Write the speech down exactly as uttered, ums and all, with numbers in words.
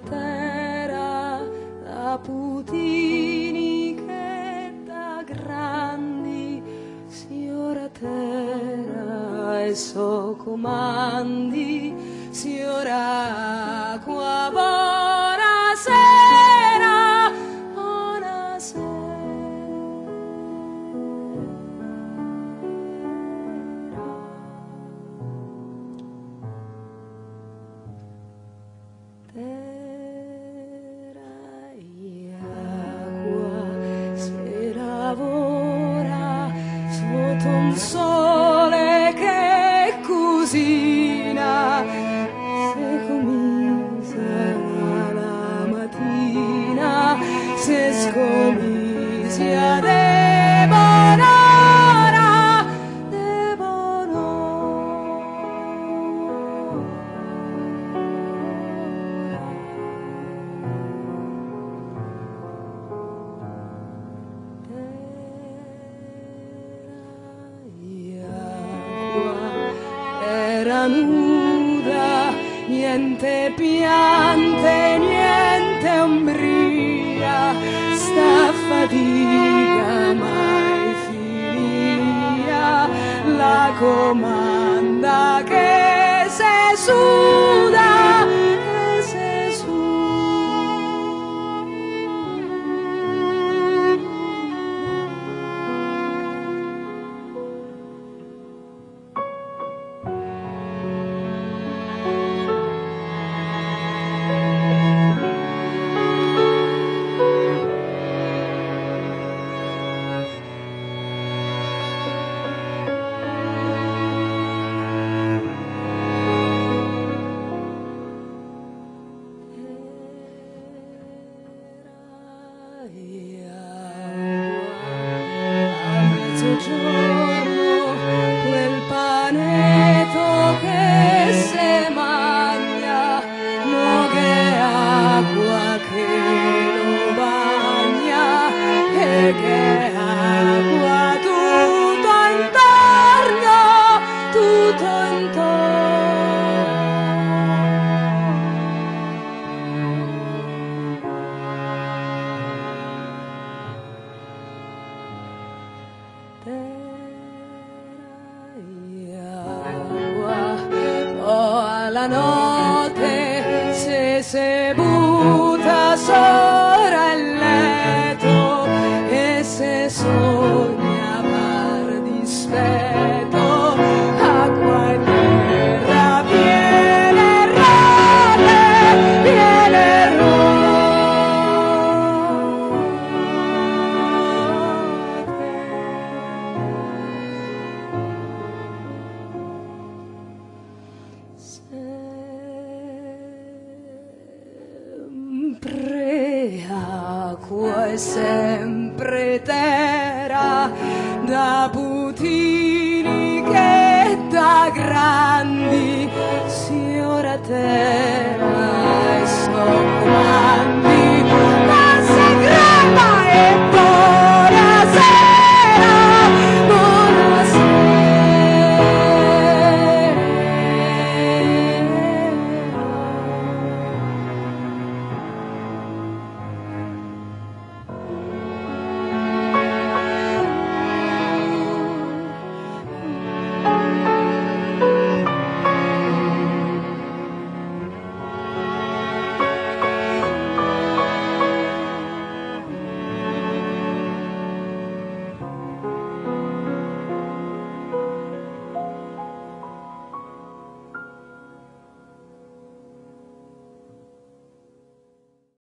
terra da putini che da grandi si ora terra e so comandi si ora qua buonasera buonasera sotto un sole che cusina se comincia la mattina se scomincia devorare era nuda, niente piante, niente ombria, sta fatica mai finia, la comanda che se suda, che se suda. Giorno quel paneto che se magna no che acqua che lo bagna e che acqua tutto intorno tutto intorno. La notte se se butta sopra il letto e se sogna par dispetto acqua e terra piene rotte piene rotte. Sempre acqua e sempre terra da putini che da grandi si ora terra e so